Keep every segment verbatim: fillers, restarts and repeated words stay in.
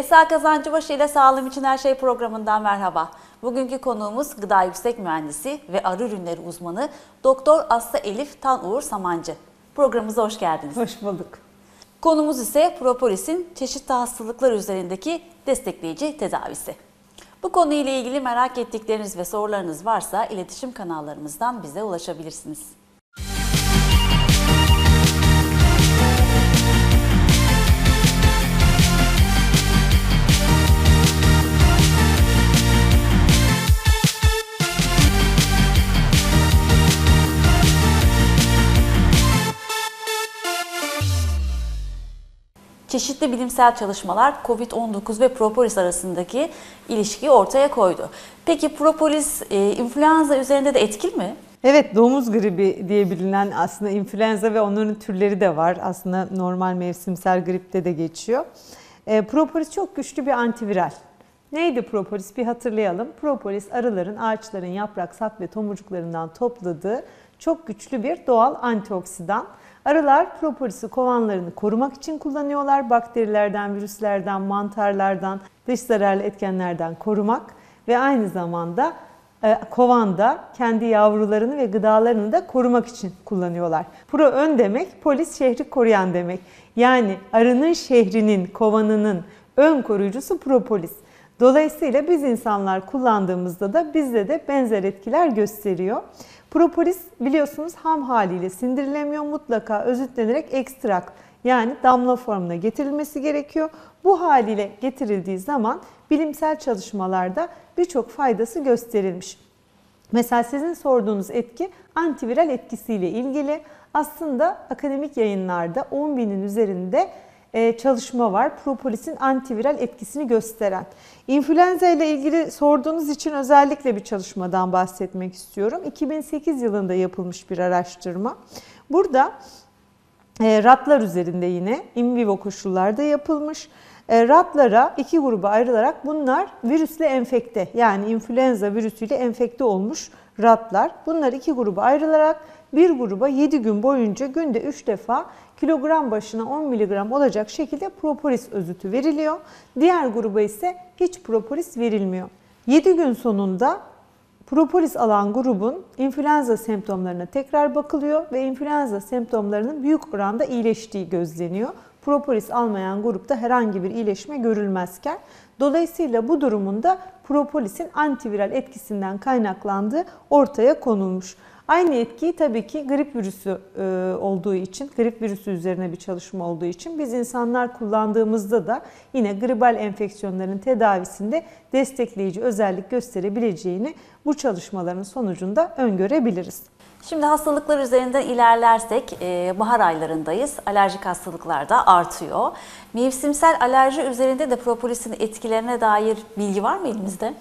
Esra Kazancıbaşı ile Sağlığım İçin Her Şey programından merhaba. Bugünkü konuğumuz Gıda Yüksek Mühendisi ve Arı Ürünleri Uzmanı Doktor Aslı Elif Tanuğur Samancı. Programımıza hoş geldiniz. Hoş bulduk. Konumuz ise propolisin çeşitli hastalıklar üzerindeki destekleyici tedavisi. Bu konuyla ilgili merak ettikleriniz ve sorularınız varsa iletişim kanallarımızdan bize ulaşabilirsiniz. Çeşitli bilimsel çalışmalar kovid on dokuz ve propolis arasındaki ilişkiyi ortaya koydu. Peki propolis e, influenza üzerinde de etkili mi? Evet, domuz gribi diye bilinen aslında influenza ve onların türleri de var. Aslında normal mevsimsel gripte de geçiyor. E, propolis çok güçlü bir antiviral. Neydi propolis? Bir hatırlayalım. Propolis arıların, ağaçların yaprak, sap ve tomurcuklarından topladığı çok güçlü bir doğal antioksidan. Arılar propolisi kovanlarını korumak için kullanıyorlar. Bakterilerden, virüslerden, mantarlardan, dış zararlı etkenlerden korumak ve aynı zamanda e, kovanda kendi yavrularını ve gıdalarını da korumak için kullanıyorlar. Pro ön demek, polis şehri koruyan demek. Yani arının şehrinin, kovanının ön koruyucusu propolis. Dolayısıyla biz insanlar kullandığımızda da bizde de benzer etkiler gösteriyor. Propolis biliyorsunuz ham haliyle sindirilemiyor, mutlaka özütlenerek ekstrakt yani damla formuna getirilmesi gerekiyor. Bu haliyle getirildiği zaman bilimsel çalışmalarda birçok faydası gösterilmiş. Mesela sizin sorduğunuz etki antiviral etkisiyle ilgili. Aslında akademik yayınlarda on binin üzerinde çalışma var. Propolisin antiviral etkisini gösteren. İnfluenza ile ilgili sorduğunuz için özellikle bir çalışmadan bahsetmek istiyorum. iki bin sekiz yılında yapılmış bir araştırma. Burada e, ratlar üzerinde yine in vivo koşullarda yapılmış. E, ratlara iki gruba ayrılarak bunlar virüsle enfekte yani influenza virüsüyle enfekte olmuş ratlar. Bunlar iki gruba ayrılarak bir gruba yedi gün boyunca günde üç defa kilogram başına on miligram olacak şekilde propolis özütü veriliyor. Diğer gruba ise hiç propolis verilmiyor. yedi gün sonunda propolis alan grubun influenza semptomlarına tekrar bakılıyor ve influenza semptomlarının büyük oranda iyileştiği gözleniyor. Propolis almayan grupta herhangi bir iyileşme görülmezken. Dolayısıyla bu durumunda propolisin antiviral etkisinden kaynaklandığı ortaya konulmuş. Aynı etkiyi tabii ki grip virüsü olduğu için, grip virüsü üzerine bir çalışma olduğu için biz insanlar kullandığımızda da yine gribal enfeksiyonların tedavisinde destekleyici özellik gösterebileceğini bu çalışmaların sonucunda öngörebiliriz. Şimdi hastalıklar üzerinden ilerlersek bahar aylarındayız. Alerjik hastalıklar da artıyor. Mevsimsel alerji üzerinde de propolisin etkilerine dair bilgi var mı elimizde?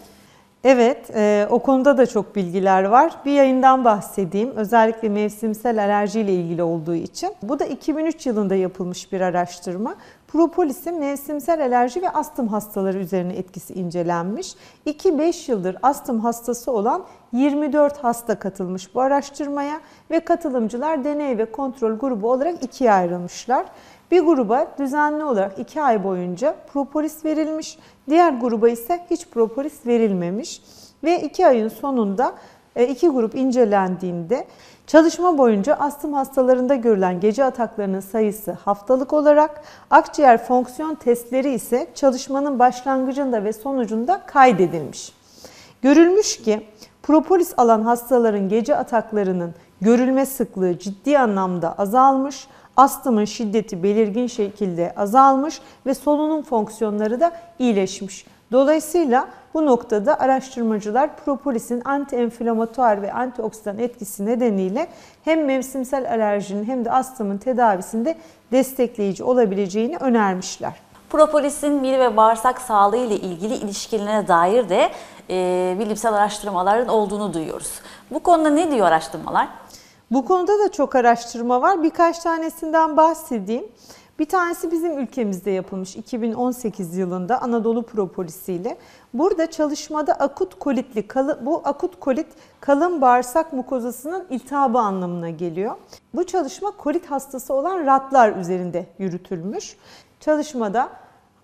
Evet, e, o konuda da çok bilgiler var. Bir yayından bahsedeyim. Özellikle mevsimsel alerji ile ilgili olduğu için. Bu da iki bin üç yılında yapılmış bir araştırma. Propolisin mevsimsel alerji ve astım hastaları üzerine etkisi incelenmiş. iki beş yıldır astım hastası olan yirmi dört hasta katılmış bu araştırmaya ve katılımcılar deney ve kontrol grubu olarak ikiye ayrılmışlar. Bir gruba düzenli olarak iki ay boyunca propolis verilmiş, diğer gruba ise hiç propolis verilmemiş ve iki ayın sonunda iki grup incelendiğinde çalışma boyunca astım hastalarında görülen gece ataklarının sayısı haftalık olarak, akciğer fonksiyon testleri ise çalışmanın başlangıcında ve sonucunda kaydedilmiş. Görülmüş ki propolis alan hastaların gece ataklarının görülme sıklığı ciddi anlamda azalmış, astımın şiddeti belirgin şekilde azalmış ve solunum fonksiyonları da iyileşmiş. Dolayısıyla bu noktada araştırmacılar propolisin anti-enflamatuar ve antioksidan etkisi nedeniyle hem mevsimsel alerjinin hem de astımın tedavisinde destekleyici olabileceğini önermişler. Propolisin mide ve bağırsak sağlığı ile ilgili ilişkilerine dair de e, bilimsel araştırmaların olduğunu duyuyoruz. Bu konuda ne diyor araştırmalar? Bu konuda da çok araştırma var. Birkaç tanesinden bahsedeyim. Bir tanesi bizim ülkemizde yapılmış iki bin on sekiz yılında Anadolu propolisiyle. Burada çalışmada akut kolitli, bu akut kolit kalın bağırsak mukozasının iltihabı anlamına geliyor. Bu çalışma kolit hastası olan ratlar üzerinde yürütülmüş. Çalışmada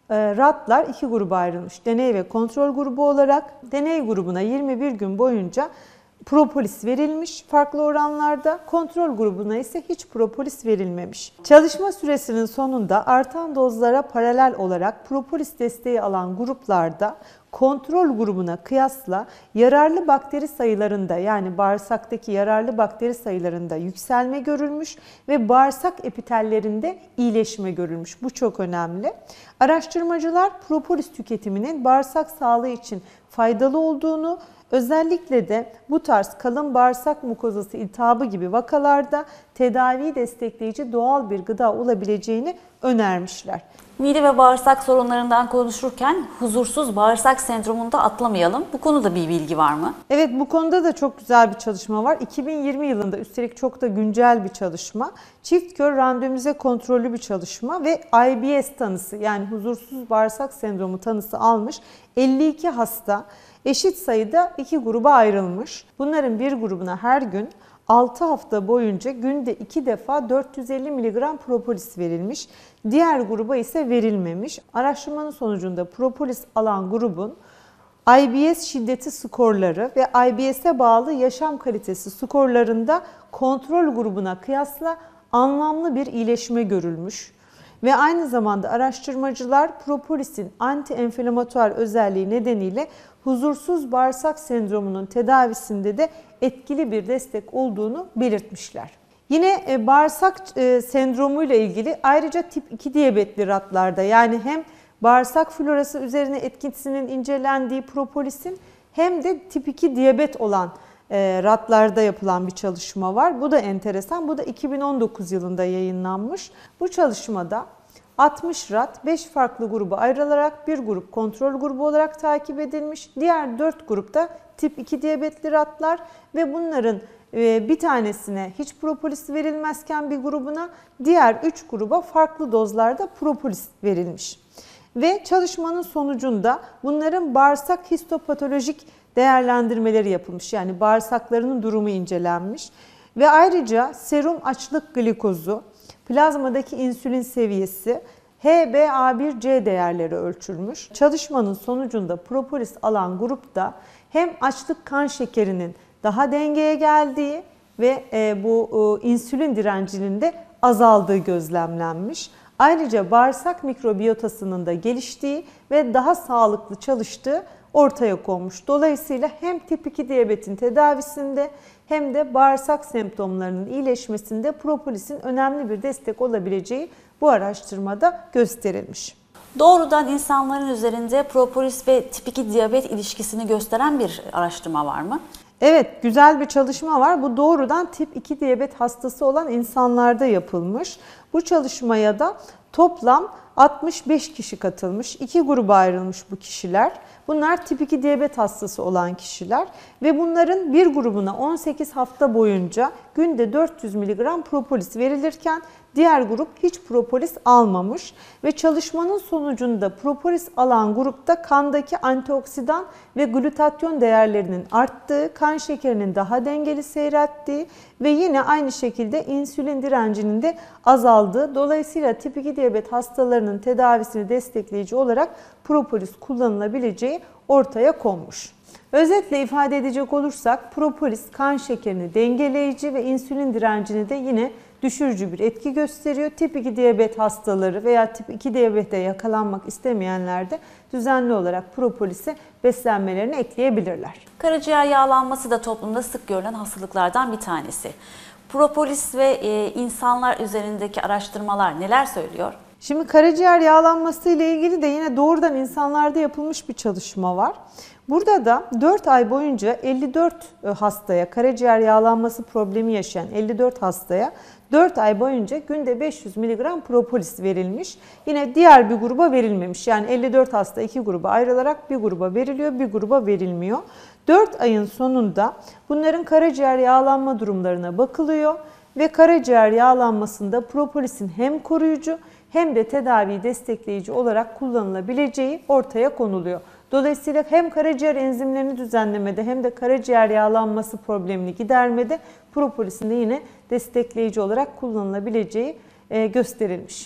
ratlar iki gruba ayrılmış. Deney ve kontrol grubu olarak deney grubuna yirmi bir gün boyunca propolis verilmiş farklı oranlarda, kontrol grubuna ise hiç propolis verilmemiş. Çalışma süresinin sonunda artan dozlara paralel olarak propolis desteği alan gruplarda kontrol grubuna kıyasla yararlı bakteri sayılarında, yani bağırsaktaki yararlı bakteri sayılarında yükselme görülmüş ve bağırsak epitellerinde iyileşme görülmüş. Bu çok önemli. Araştırmacılar propolis tüketiminin bağırsak sağlığı için faydalı olduğunu, özellikle de bu tarz kalın bağırsak mukozası iltihabı gibi vakalarda tedaviyi destekleyici doğal bir gıda olabileceğini önermişler. Mide ve bağırsak sorunlarından konuşurken huzursuz bağırsak sendromunu da atlamayalım. Bu konuda bir bilgi var mı? Evet, bu konuda da çok güzel bir çalışma var. iki bin yirmi yılında, üstelik çok da güncel bir çalışma. Çift kör randomize kontrollü bir çalışma ve I B S tanısı, yani huzursuz bağırsak sendromu tanısı almış elli iki hasta eşit sayıda iki gruba ayrılmış. Bunların bir grubuna her gün altı hafta boyunca günde iki defa dört yüz elli miligram propolis verilmiş. Diğer gruba ise verilmemiş. Araştırmanın sonucunda propolis alan grubun I B S şiddeti skorları ve I B S'e bağlı yaşam kalitesi skorlarında kontrol grubuna kıyasla anlamlı bir iyileşme görülmüş. Ve aynı zamanda araştırmacılar propolisin anti-enflamatuar özelliği nedeniyle huzursuz bağırsak sendromunun tedavisinde de etkili bir destek olduğunu belirtmişler. Yine bağırsak sendromu ile ilgili ayrıca tip iki diyabetli ratlarda, yani hem bağırsak florası üzerine etkisinin incelendiği propolisin hem de tip iki diyabet olan ratlarda yapılan bir çalışma var. Bu da enteresan. Bu da iki bin on dokuz yılında yayınlanmış. Bu çalışmada altmış rat beş farklı gruba ayrılarak bir grup kontrol grubu olarak takip edilmiş. Diğer dört grupta tip iki diyabetli ratlar ve bunların bir tanesine hiç propolis verilmezken bir grubuna, diğer üç gruba farklı dozlarda propolis verilmiş. Ve çalışmanın sonucunda bunların bağırsak histopatolojik değerlendirmeleri yapılmış. Yani bağırsaklarının durumu incelenmiş. Ve ayrıca serum açlık glikozu, plazmadaki insülin seviyesi, H b A bir C değerleri ölçülmüş. Çalışmanın sonucunda propolis alan grupta hem açlık kan şekerinin daha dengeye geldiği ve bu insülin direncinin de azaldığı gözlemlenmiş. Ayrıca bağırsak mikrobiyotasının da geliştiği ve daha sağlıklı çalıştığı ortaya konmuş. Dolayısıyla hem tip iki diyabetin tedavisinde hem de bağırsak semptomlarının iyileşmesinde propolisin önemli bir destek olabileceği bu araştırmada gösterilmiş. Doğrudan insanların üzerinde propolis ve tip iki diyabet ilişkisini gösteren bir araştırma var mı? Evet, güzel bir çalışma var. Bu doğrudan tip iki diyabet hastası olan insanlarda yapılmış. Bu çalışmaya da toplam altmış beş kişi katılmış. İki gruba ayrılmış bu kişiler. Bunlar tip iki diyabet hastası olan kişiler ve bunların bir grubuna on sekiz hafta boyunca günde dört yüz miligram propolis verilirken diğer grup hiç propolis almamış ve çalışmanın sonucunda propolis alan grupta kandaki antioksidan ve glutatyon değerlerinin arttığı, kan şekerinin daha dengeli seyrettiği ve yine aynı şekilde insülin direncinin de azaldığı, dolayısıyla tip iki diyabet hastalarının tedavisini destekleyici olarak propolis kullanılabileceği ortaya konmuş. Özetle ifade edecek olursak propolis kan şekerini dengeleyici ve insülin direncini de yine düşürücü bir etki gösteriyor. Tip iki diyabet hastaları veya tip iki diyabete yakalanmak istemeyenler de düzenli olarak propolisi beslenmelerine ekleyebilirler. Karaciğer yağlanması da toplumda sık görülen hastalıklardan bir tanesi. Propolis ve e, insanlar üzerindeki araştırmalar neler söylüyor? Şimdi karaciğer yağlanması ile ilgili de yine doğrudan insanlarda yapılmış bir çalışma var. Burada da dört ay boyunca elli dört hastaya, karaciğer yağlanması problemi yaşayan elli dört hastaya dört ay boyunca günde beş yüz miligram propolis verilmiş. Yine diğer bir gruba verilmemiş. Yani elli dört hasta iki gruba ayrılarak bir gruba veriliyor, bir gruba verilmiyor. dört ayın sonunda bunların karaciğer yağlanma durumlarına bakılıyor ve karaciğer yağlanmasında propolisin hem koruyucu hem de tedaviyi destekleyici olarak kullanılabileceği ortaya konuluyor. Dolayısıyla hem karaciğer enzimlerini düzenlemede hem de karaciğer yağlanması problemini gidermede propolisin de yine destekleyici olarak kullanılabileceği gösterilmiş.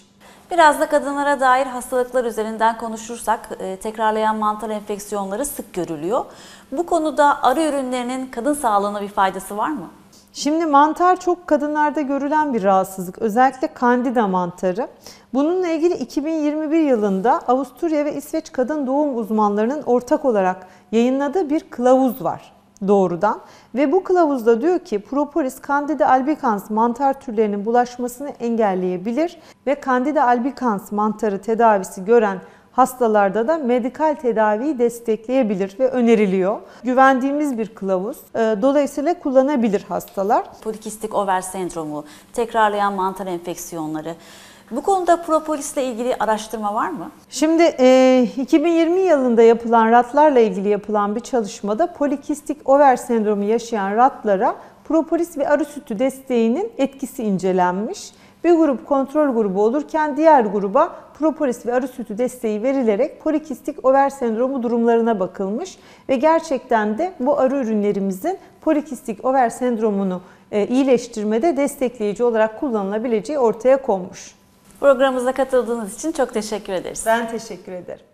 Biraz da kadınlara dair hastalıklar üzerinden konuşursak e, tekrarlayan mantar enfeksiyonları sık görülüyor. Bu konuda arı ürünlerinin kadın sağlığına bir faydası var mı? Şimdi mantar çok kadınlarda görülen bir rahatsızlık. Özellikle Candida mantarı. Bununla ilgili iki bin yirmi bir yılında Avusturya ve İsveç kadın doğum uzmanlarının ortak olarak yayınladığı bir kılavuz var doğrudan. Ve bu kılavuzda diyor ki propolis Candida albicans mantar türlerinin bulaşmasını engelleyebilir ve Candida albicans mantarı tedavisi gören hastalarda da medikal tedaviyi destekleyebilir ve öneriliyor. Güvendiğimiz bir kılavuz. Dolayısıyla kullanabilir hastalar. Polikistik over sendromu, tekrarlayan mantar enfeksiyonları. Bu konuda propolisle ilgili araştırma var mı? Şimdi iki bin yirmi yılında yapılan ratlarla ilgili yapılan bir çalışmada polikistik over sendromu yaşayan ratlara propolis ve arı sütü desteğinin etkisi incelenmiş. Bir grup kontrol grubu olurken diğer gruba propolis ve arı sütü desteği verilerek polikistik over sendromu durumlarına bakılmış ve gerçekten de bu arı ürünlerimizin polikistik over sendromunu iyileştirmede destekleyici olarak kullanılabileceği ortaya konmuş. Programımıza katıldığınız için çok teşekkür ederiz. Ben teşekkür ederim.